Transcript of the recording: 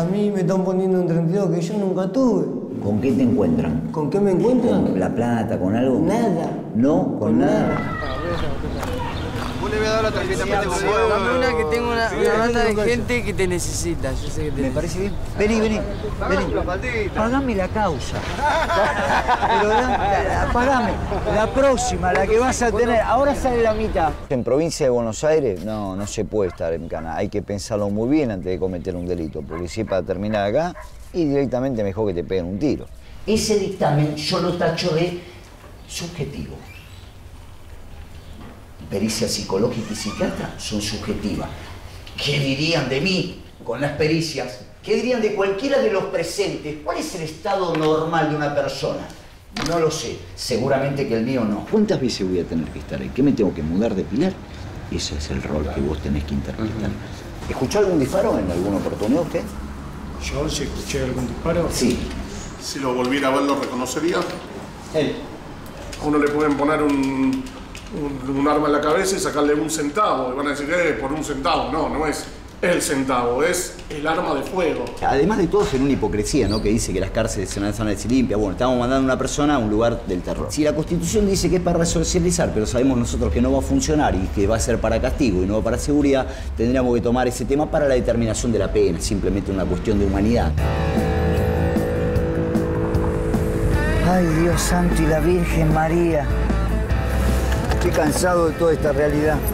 A mí me están poniendo un 32 que yo nunca tuve. ¿Con qué te encuentran? ¿Con qué me encuentran? ¿Con la plata, con algo? Nada. ¿No? ¿Con nada? Vos le voy a dar la tarjeta para este Dame una que tengo una banda de gente que te necesita. Yo sé que te Me parece bien. Vení. Pagame la causa. Pero pagame. La próxima, la que vas a tener. Ahora sale la mitad. En provincia de Buenos Aires no se puede estar en cana. Hay que pensarlo muy bien antes de cometer un delito. Porque si es para terminar acá, y directamente mejor que te peguen un tiro. Ese dictamen yo lo tacho de subjetivo. Pericia psicológica y psiquiatra son subjetivas. ¿Qué dirían de mí con las pericias? ¿Qué dirían de cualquiera de los presentes? ¿Cuál es el estado normal de una persona? No lo sé. Seguramente que el mío no. ¿Cuántas veces voy a tener que estar ahí? ¿Qué me tengo que mudar de pilar? Ese es el rol que vos tenés que interpretar. ¿Escuchó algún disparo en alguna oportunidad usted? ¿Yo si escuché algún disparo? Sí. Si lo volviera a ver, ¿lo reconocería? Él. A uno le pueden poner un arma en la cabeza y sacarle un centavo. Y van a decir, por un centavo. No, no es el centavo, es el arma de fuego. Además de todo, es una hipocresía, ¿no? Que dice que las cárceles se van a decir limpias. Bueno, estamos mandando a una persona a un lugar del terror. Si la Constitución dice que es para resocializar, pero sabemos nosotros que no va a funcionar y que va a ser para castigo y no para seguridad, tendríamos que tomar ese tema para la determinación de la pena, simplemente una cuestión de humanidad. Ay, Dios santo y la Virgen María. Estoy cansado de toda esta realidad.